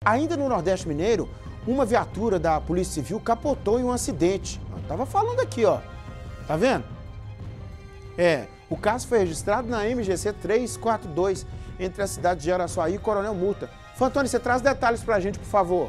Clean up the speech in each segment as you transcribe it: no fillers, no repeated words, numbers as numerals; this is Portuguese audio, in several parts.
Ainda no Nordeste Mineiro, uma viatura da Polícia Civil capotou em um acidente. Eu tava falando aqui, ó. Tá vendo? O caso foi registrado na MGC 342, entre a cidade de Araçuaí e Coronel Murta. Fantoni, você traz detalhes pra gente, por favor.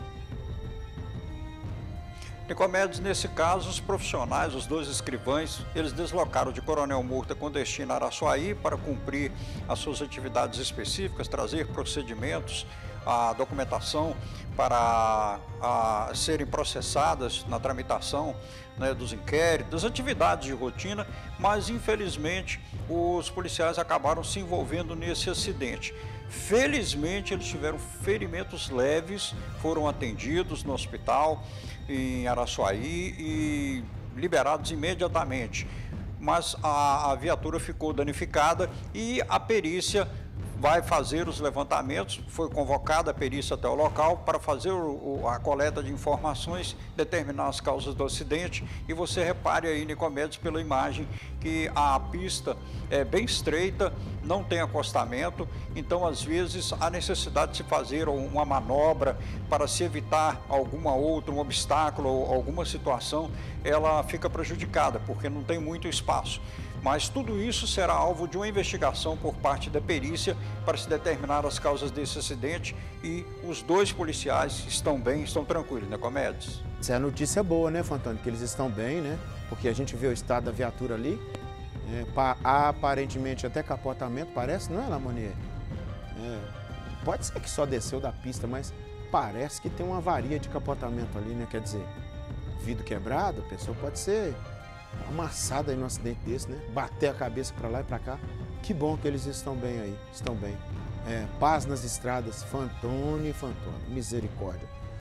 Nicomedes, nesse caso, os profissionais, os dois escrivães, eles deslocaram de Coronel Murta com destino a Araçuaí para cumprir as suas atividades específicas, trazer procedimentos, a documentação para serem processadas na tramitação, né, dos inquéritos, das atividades de rotina, mas infelizmente os policiais acabaram se envolvendo nesse acidente. Felizmente eles tiveram ferimentos leves, foram atendidos no hospital em Araçuaí e liberados imediatamente, mas a viatura ficou danificada e a perícia vai fazer os levantamentos. Foi convocada a perícia até o local para fazer a coleta de informações, determinar as causas do acidente. E você repare aí, Nicomedes, pela imagem, que a pista é bem estreita, não tem acostamento, então às vezes há necessidade de se fazer uma manobra para se evitar um obstáculo ou alguma situação, ela fica prejudicada, porque não tem muito espaço. Mas tudo isso será alvo de uma investigação por parte da perícia para se determinar as causas desse acidente, e os dois policiais estão bem, estão tranquilos, né, Nicomedes? Essa é a notícia boa, né, Fantoni? Que eles estão bem, né? Porque a gente vê o estado da viatura ali, aparentemente até capotamento, parece, não é, Lamonier? Pode ser que só desceu da pista, mas parece que tem uma avaria de capotamento ali, né? Quer dizer, vidro quebrado, a pessoa pode ser amassada aí num acidente desse, né? Bater a cabeça para lá e para cá. Que bom que eles estão bem aí, estão bem. Paz nas estradas, Fantoni, misericórdia.